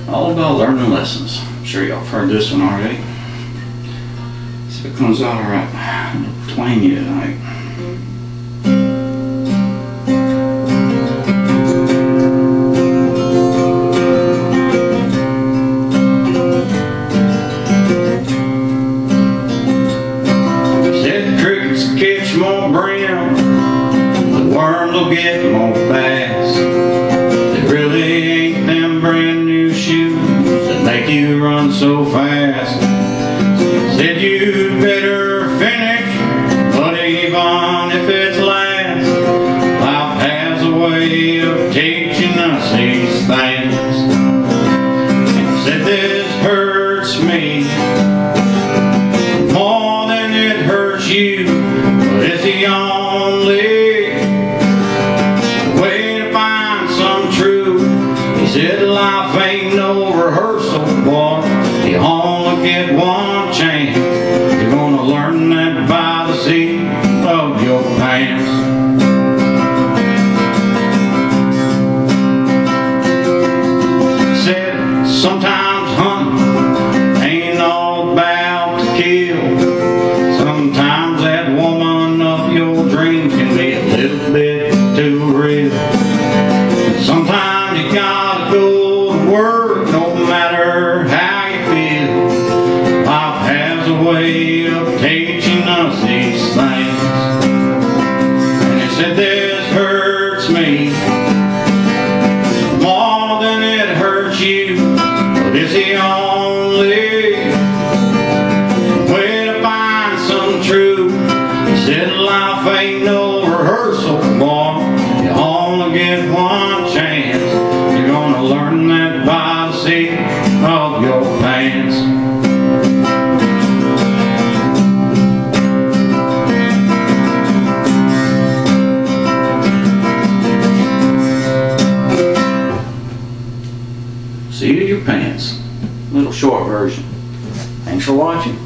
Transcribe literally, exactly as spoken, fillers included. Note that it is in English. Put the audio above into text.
All about learning lessons. I'm sure y'all have heard this one already. See if it comes out alright. I'll twang you tonight. Said crickets catch more brim, the worms will get more bass. They really ain't them brand new shoes that make you run so fast. Said you'd better finish, but even if it's last, life has a way of teaching us these things. And said this hurts me more than it hurts you, but it's the only way to find some truth. He said life ain't no rehearsal, boy. You only get one chance. You're gonna learn that by the seat of your pants. Said sometimes hunting ain't all about to kill. Sometimes that woman of your dreams can be a little bit too real. Sometimes you gotta go to work no matter how you feel. Life has a way of teaching us these things. And he said this hurts me more than it hurts you, but it's the only way to find some truth. He said life ain't no rehearsal, boy. You only get one chance. You're gonna learn that by the seat of your pants. Seat of your pants. Little short version. Thanks for watching.